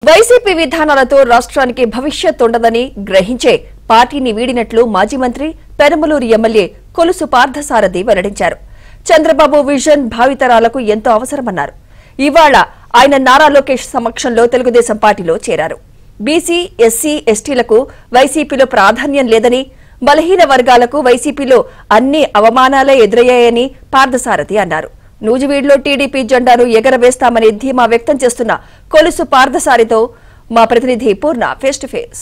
YCP విధానాలతో రాష్ట్రానికి భవిష్యత్ ఉండదని గ్రహించే పార్టీని వీడినట్లు మాజీ మంత్రి పెనమలూరు ఎమ్మెల్యే కొలుసు పార్థసారథి వెల్లడించారు. చంద్రబాబు విజన్ భావితరాలకు ఎంతో అవసరమన్నారు. ఇవాళ ఆయన నారా లోకేష్ సమక్షంలో తెలుగుదేశం పార్టీలో చేరారు. బీసీ, ఎస్సీ, ఎస్టీలకు వైసీపీలో ప్రాధాన్యం లేదని, బలహీన వర్గాలకు వైసీపీలో అన్ని అవమానాలే ఎదురయ్యాయని పార్థసారథి అన్నారు. నూజివీడులో టీడీపీ జెండాను ఎగరవేస్తామని ధీమా వ్యక్తం చేస్తున్న కొలుసు పార్థసారథితో మా ప్రతినిధి Purna face to face.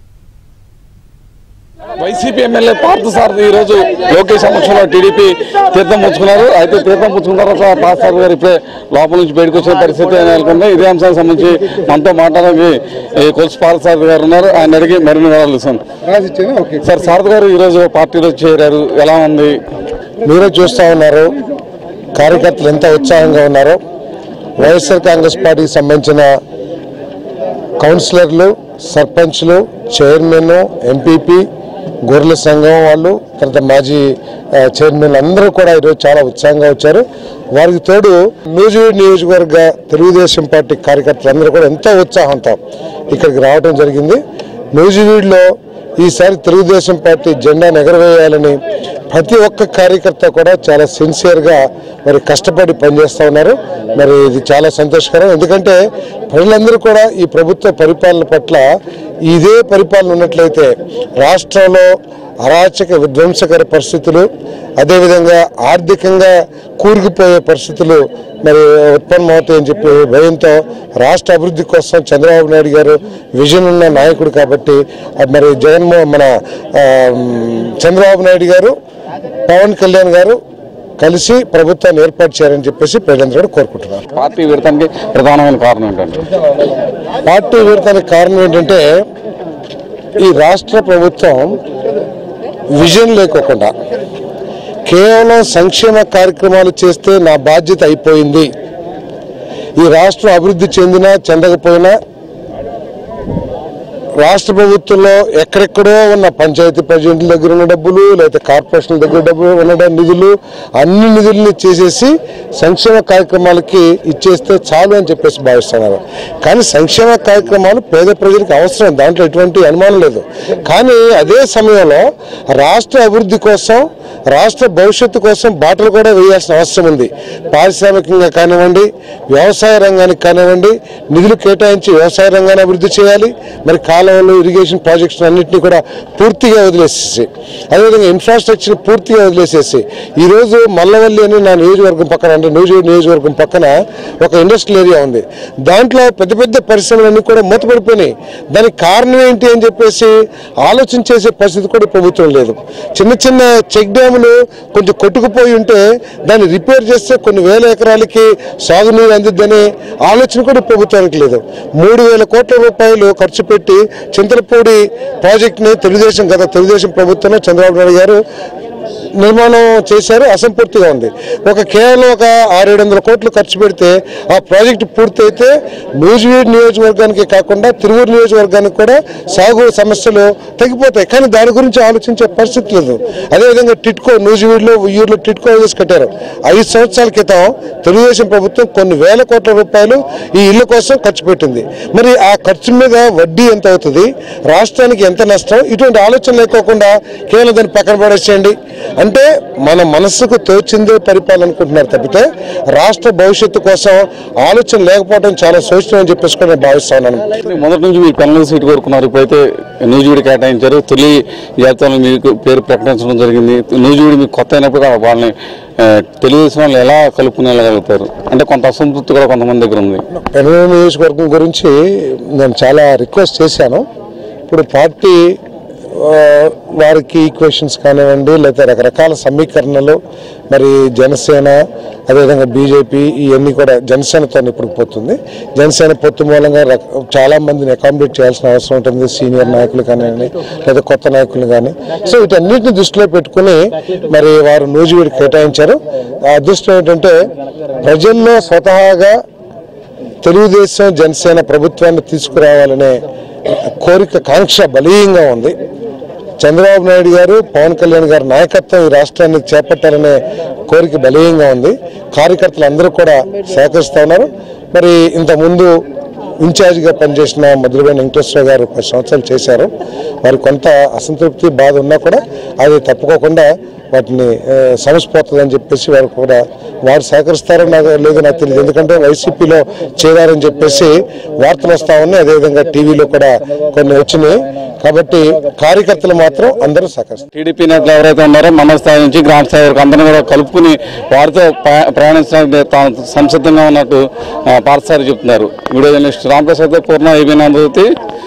YCP MLA Parthasarathi ఈ రోజు లోకేష్ సమక్షంలో టీడీపీ తీర్థం పుచ్చుకున్నారు. అయితే తీర్థం పుచ్చుకున్న తర్వాత పార్థసారథి గారు ఇప్పుడే లోపల నుంచి బయటకు వచ్చిన పరిస్థితి నెలకొంది. ఇదే అంశానికి సంబంధించి మనతో మాట్లాడడానికి కొలుసు పార్థసారథి గారు ఉన్నారు. ఆయన అడిగి మరిన్ని వివరాలు ఇస్తాను. సార్, సారథి గారు ఈ రోజు పార్టీలో చేరారు, ఎలా ఉంది? మీరే చూస్తూ ఉన్నారు, కార్యకర్తలు ఎంత ఉత్సాహంగా ఉన్నారో. వైఎస్ఆర్ కాంగ్రెస్ పార్టీకి సంబంధించిన కౌన్సిలర్లు, సర్పంచ్లు, చైర్మన్, ఎంపీపీ, గొర్రెల సంఘం వాళ్ళు, తర్వాత మాజీ చైర్మన్ అందరూ కూడా ఈరోజు చాలా ఉత్సాహంగా వచ్చారు. వారికి తోడు నూజివీడు నియోజకవర్గ తెలుగుదేశం పార్టీ కార్యకర్తలు అందరూ కూడా ఎంతో ఉత్సాహంతో ఇక్కడికి రావడం జరిగింది. నూజివీడులో ఈసారి తెలుగుదేశం పార్టీ జెండాను ఎగరవేయాలని ప్రతి ఒక్క కార్యకర్త కూడా చాలా సిన్సియర్గా మరి కష్టపడి పనిచేస్తూ ఉన్నారు. మరి ఇది చాలా సంతోషకరం. ఎందుకంటే ప్రజలందరూ కూడా ఈ ప్రభుత్వ పరిపాలన పట్ల ఇదే పరిపాలన ఉన్నట్లయితే రాష్ట్రంలో అరాచక విధ్వంసకర పరిస్థితులు, అదేవిధంగా ఆర్థికంగా కూరుకుపోయే పరిస్థితులు మరి ఉత్పన్నమవుతాయని చెప్పి భయంతో రాష్ట్ర అభివృద్ధి కోసం చంద్రబాబు నాయుడు గారు విజన్ ఉన్న నాయకుడు కాబట్టి మరి మన చంద్రబాబు నాయుడు గారు, పవన్ కళ్యాణ్ గారు కలిసి ప్రభుత్వాన్ని ఏర్పాటు చేయాలని చెప్పేసి ప్రజలందరూ కోరుకుంటున్నారు. పార్టీ విడతానికి ప్రధానమైన కారణం ఏంటంటే పార్టీ విడతానికి కారణం ఏంటంటే ఈ రాష్ట్ర ప్రభుత్వం విజన్ లేకోకుండా కేవలం సంక్షేమ కార్యక్రమాలు చేస్తే నా బాధ్యత అయిపోయింది, ఈ రాష్ట్రం అభివృద్ధి చెందినా చెందకపోయినా రాష్ట్ర ప్రభుత్వంలో ఎక్కడెక్కడో ఉన్న పంచాయతీ ప్రెసిడెంట్ల దగ్గర ఉన్న డబ్బులు, లేదా కార్పొరేషన్ల దగ్గర డబ్బులు ఉన్న నిధులు, అన్ని నిధుల్ని చేసేసి సంక్షేమ కార్యక్రమాలకి ఇచ్చేస్తే చాలు అని చెప్పేసి భావిస్తున్నారు. కానీ సంక్షేమ కార్యక్రమాలు పేద ప్రజలకు అవసరం, దాంట్లో ఎటువంటి అనుమానం లేదు. కానీ అదే సమయంలో రాష్ట్ర అభివృద్ధి కోసం, రాష్ట్ర భవిష్యత్తు కోసం బాటలు కూడా వేయాల్సిన అవసరం ఉంది. పారిశ్రామికంగా కానివ్వండి, వ్యవసాయ రంగానికి కానివ్వండి, నిధులు కేటాయించి వ్యవసాయ రంగాన్ని అభివృద్ధి చేయాలి. మరి కాలువలు, ఇరిగేషన్ ప్రాజెక్ట్స్ అన్నింటినీ కూడా పూర్తిగా వదిలేసేసి, అదేవిధంగా ఇన్ఫ్రాస్ట్రక్చర్ పూర్తిగా వదిలేసేసి ఈరోజు మల్లవల్లి అని నా నియోజకవర్గం పక్కన, అంటే నూజివీడు నియోజకవర్గం పక్కన ఒక ఇండస్ట్రియల్ ఏరియా ఉంది. దాంట్లో పెద్ద పెద్ద పరిశ్రమలన్నీ కూడా మూతపడిపోయినాయి. దానికి కారణం ఏంటి అని చెప్పేసి ఆలోచన చేసే పరిస్థితి కూడా ప్రభుత్వం లేదు. చిన్న చిన్న చెక్ డ్యాములు కొంచెం కొట్టుకుపోయి ఉంటే దాన్ని రిపేర్ చేస్తే కొన్ని వేల ఎకరాలకి సాగునీరు అందిద్దని ఆలోచన కూడా ప్రభుత్వానికి లేదు. 3,000 కోట్ల రూపాయలు ఖర్చు పెట్టి చింతలపూడి ప్రాజెక్ట్ని తెలుగుదేశం ప్రభుత్వంలో చంద్రబాబు నాయుడు గారు నిర్మాణం చేశారు. అసంపూర్తిగా ఉంది. కేవలం 600-700 కోట్లు ఖర్చు పెడితే ఆ ప్రాజెక్టు పూర్తయితే నూజివీడు నియోజకవర్గానికి కాకుండా తిరువూరు నియోజకవర్గానికి కూడా సాగు సమస్యలు తగ్గిపోతాయి. కానీ దాని గురించి ఆలోచించే పరిస్థితి లేదు. అదేవిధంగా టిట్కో, నూజివీడులో ఊళ్ళో టిట్కో హౌసెస్ కట్టారు. 5 సంవత్సరాల క్రితం తెలుగుదేశం ప్రభుత్వం కొన్ని వేల కోట్ల రూపాయలు ఈ ఇళ్ల కోసం ఖర్చు పెట్టింది. మరి ఆ ఖర్చు మీద వడ్డీ ఎంత అవుతుంది, రాష్ట్రానికి ఎంత నష్టం, ఇటువంటి ఆలోచన లేకోకుండా కేవలం దాన్ని పక్కన పడేసేయండి అంటే మన మనస్సుకు తోచిందే పరిపాలన అనుకుంటున్నారు తప్పితే రాష్ట్ర భవిష్యత్తు కోసం ఆలోచన లేకపోవడం చాలా శోచనీయం అని చెప్పేసి నేను భావిస్తున్నాను. మొదటి నుంచి మీరు పెనమలూరు సీటు కోరుకున్నారు, ఇప్పుడైతే నూజివీడు కేటాయించారు. తొలి జాబితాలో మీకు పేరు ప్రకటించడం జరిగింది. నూజివీడు మీకు కొత్త అయినప్పుడు వాళ్ళని తెలుగుదేశం వాళ్ళు ఎలా కలుపుకుని వెళ్ళగలుగుతారు అంటే కొంత అసంతృప్తి కూడా కొంతమంది దగ్గర ఉంది. పెనమలూరు నియోజకవర్గం గురించి నేను చాలా రిక్వెస్ట్ చేశాను. ఇప్పుడు పార్టీ వారికి ఈక్వేషన్స్ కానివ్వండి, లేదా రకరకాల సమీకరణలు, మరి జనసేన, అదేవిధంగా బీజేపీ, ఇవన్నీ కూడా జనసేనతో ఇప్పుడు పోతుంది. జనసేన పొత్తు మూలంగా చాలా మందిని అకామిడేట్ చేయాల్సిన అవసరం ఉంటుంది. సీనియర్ నాయకులు కానివ్వండి, లేదా కొత్త నాయకులు కానీ. సో వీటన్నిటిని దృష్టిలో పెట్టుకుని మరి వారు నూజివీడు కేటాయించారు. ఆ అదృష్టం ఏంటంటే ప్రజల్లో స్వతహాగా తెలుగుదేశం, జనసేన ప్రభుత్వాన్ని తీసుకురావాలనే కోరిక, కాంక్ష బలీయంగా ఉంది. చంద్రబాబు నాయుడు గారు, పవన్ కళ్యాణ్ గారి నాయకత్వం ఈ రాష్ట్రాన్ని చేపట్టాలనే కోరిక బలీయంగా ఉంది. కార్యకర్తలు అందరూ కూడా సహకరిస్తూ ఉన్నారు. మరి ఇంతకుముందు ఇన్ఛార్జిగా పనిచేసిన మధురవేణి వెంకటేశ్వర గారు 10 సంవత్సరాలు చేశారు. వారికి కొంత అసంతృప్తి బాధ ఉన్నా కూడా అది తప్పుకోకుండా వాటిని సమస్పోతుందని చెప్పేసి వారు కూడా వారు సహకరిస్తారో లేదో నాకు తెలియదు. ఎందుకంటే వైసీపీలో చేరారని చెప్పేసి వార్తలు వస్తా ఉన్నాయి, అదేవిధంగా టీవీలో కూడా కొన్ని వచ్చినాయి. కాబట్టి కార్యకర్తలు మాత్రం అందరూ సహకరిస్తారు. టీడీపీ నేతలు ఎవరైతే ఉన్నారో మండల స్థాయి నుంచి గ్రామ స్థాయి వరకు అందరినీ కూడా కలుపుకుని వారితో ప్రయాణించడానికి సంసిద్ధంగా ఉన్నట్టు పార్థసారథి చెప్తున్నారు. Video journalist Ramprasad, Purna, AB Andhra Jyothi.